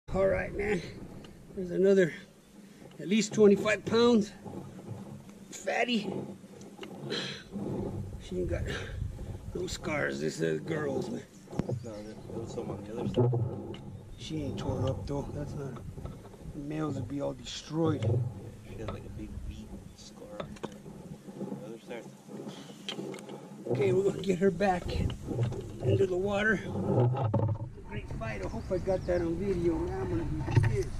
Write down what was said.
All right, man. There's another at least 25 pounds. Fatty. She ain't got no scars. This is girls, man. No, there was some on the other side. She ain't torn up though. That's not. The males would be all destroyed. She had like a big V scar on the other side. Okay, we're gonna get her back into the water. Great fight. I hope I got that on video, man. I'm gonna be pissed.